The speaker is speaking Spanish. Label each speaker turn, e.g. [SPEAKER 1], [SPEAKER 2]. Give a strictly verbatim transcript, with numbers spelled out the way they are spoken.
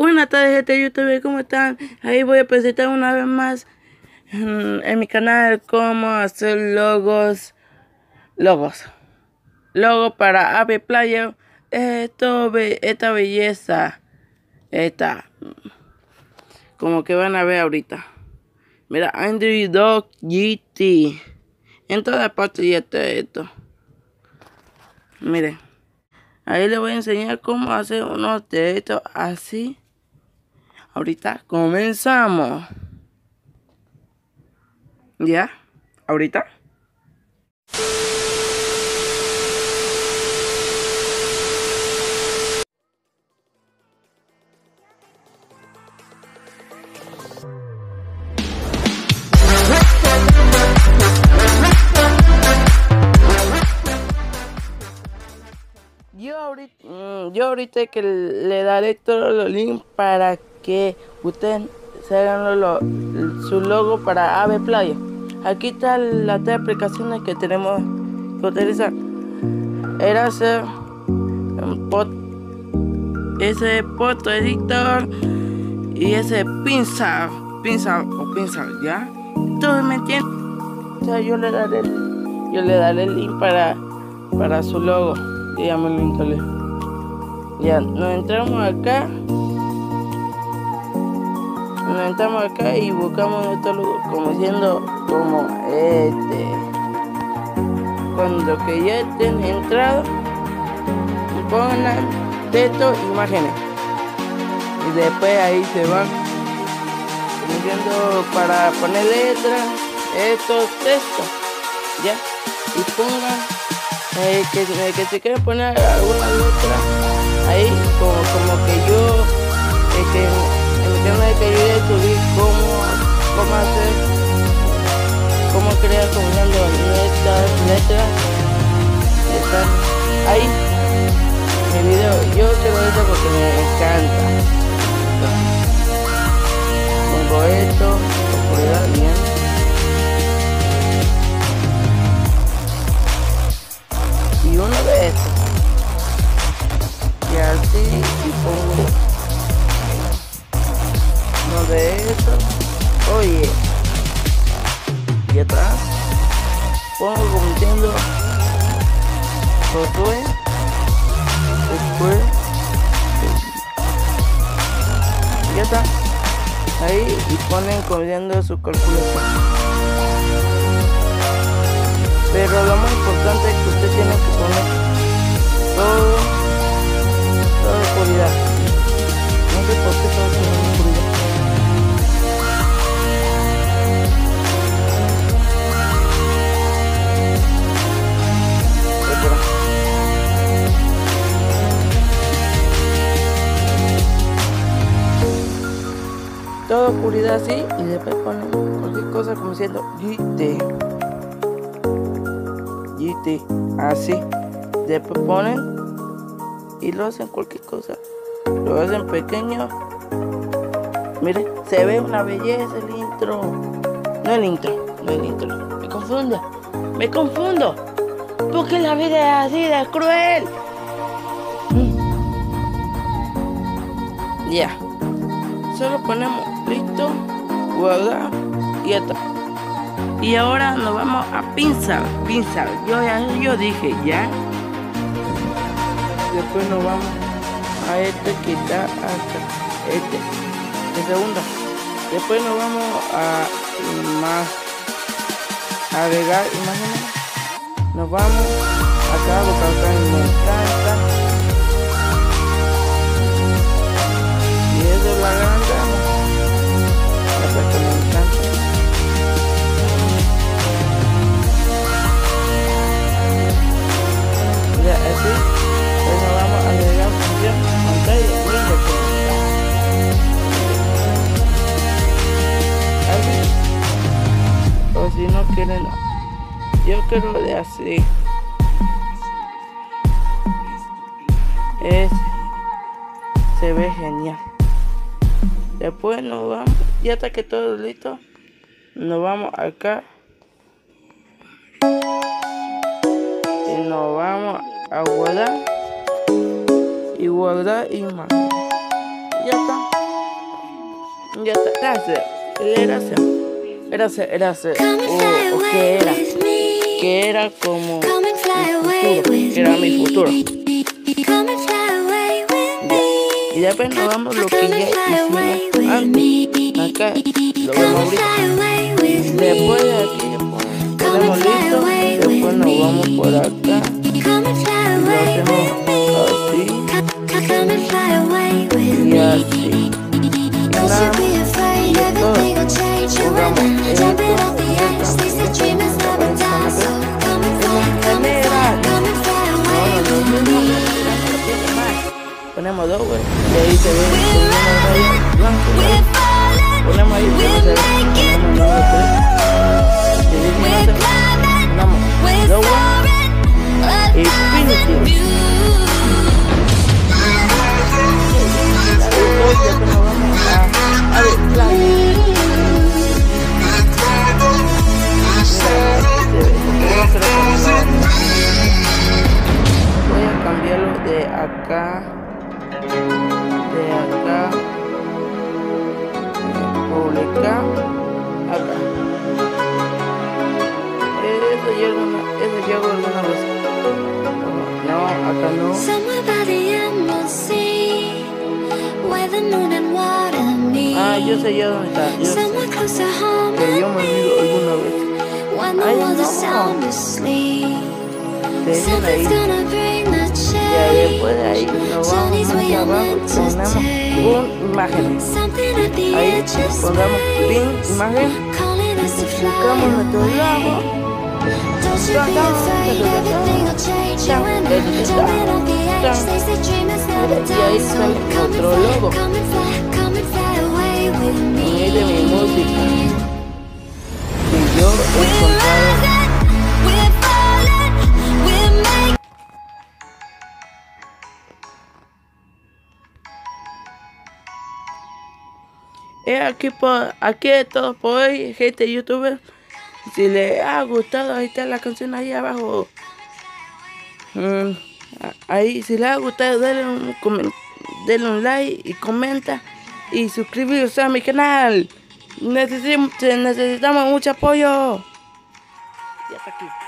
[SPEAKER 1] Buenas tardes, gente de YouTube, ¿cómo están? Ahí voy a presentar una vez más en, en mi canal cómo hacer logos, logos, logo para Ave Player. Esto, esta belleza, esta, como que van a ver ahorita. Mira, Andrew Dog G T. En todas partes ya está esto. Miren, ahí les voy a enseñar cómo hacer unos de estos así. Ahorita comenzamos. ¿Ya? ¿Ahorita? Yo ahorita, yo ahorita que le daré todos los links para que ustedes se hagan lo, su logo para Ave Player. Aquí están las tres aplicaciones que tenemos que utilizar. Era hacer un pot, ese Photo Editor y ese pinza, pinza o pinza, ¿ya? ¿Todos me entienden? O sea, yo le daré, yo le daré el link para, para su logo. Y ya me lo instalé. Ya, nos entramos acá. Nos entramos acá y buscamos nuestro logo, como siendo como este. Cuando que ya estén entrados, pongan texto, imágenes. Y después ahí se van diciendo para poner letras, estos textos. Ya. Y pongan Eh, que, eh, que se quieren poner alguna letra ahí, como, como que yo eh, que en mi canal que yo subí cómo, cómo hacer, cómo crear combinando estas letras, están ahí mi video. Yo quiero esto porque me encanta. Pongo esto, oscuridad, bien. Y uno de estos, y así, y pongo uno de estos, oye, y atrás pongo como diciendo Josué, después, y ya está, ahí, y ponen como diciendo su calculadora. Pero lo más importante es que usted tiene que poner todo, toda oscuridad. No sé por qué todo tiene oscuridad. Espera. Toda oscuridad así y después ponen cualquier cosa como siendo G T. G T, así. Después ponen y lo hacen cualquier cosa, lo hacen pequeño. Miren, se ve una belleza el intro. No el intro, no el intro. Me confundo, me confundo. Porque la vida es así de cruel. Mm. Ya. Solo ponemos listo, guardar y ya está. Y ahora nos vamos a pinzar, pinzar. Yo ya yo dije ya. Después nos vamos a este que está acá, este, el segundo. Después nos vamos a más agregar imágenes. Nos vamos acá a buscar me encanta. Y eso lo agrandamos. Hasta que me encanta. Ya, así, pues nos vamos a agregar función pantalla linda así. O si no quieren, yo quiero de así. Es, se ve genial. Después nos vamos, ya está que todo listo. Nos vamos acá. Y nos vamos a guardar y guardar imagen. Ya está. Ya está, gracias. Gracias. Gracias, gracias. O, o que era. Que era como mi futuro. Que era mi futuro. Ya. Y después nos vamos lo que ya hicimos antes. Acá lo vemos ahorita. Después de aquí ponemos listo. Después nos vamos por acá. Lo hacemos así. Y así. Nada. Ponemos dos, güey, y ahí se ve una raya blanca, güey. Ponemos ahí, se ve, ponemos número tres, seguimos, ponemos dos, güey, y Infinity. Después ya nos vamos a Ave Playa. Voy a cambiarlo de acá. De acá, publicar acá. Eso ya alguna, eso ya alguna vez. No, acá no. Ah, yo sé ya dónde está. Yo sé. Que yo me olvido alguna vez. Ay, no. Te viene ahí. Y después de ahí nos vamos hacia abajo, ponemos un imagen. Ahí pongamos pin imagen, buscamos nuestro logo, y ahí sale nuestro logo. Y de mi música. Y yo he encontrado. Eh, aquí, por, aquí es todo por hoy, gente youtuber. Si les ha gustado, ahí está la canción ahí abajo. Mm, ahí, si les ha gustado, denle un, denle un like y comenta. Y suscribirse a mi canal. Necesitamos, necesitamos mucho apoyo. Y hasta aquí.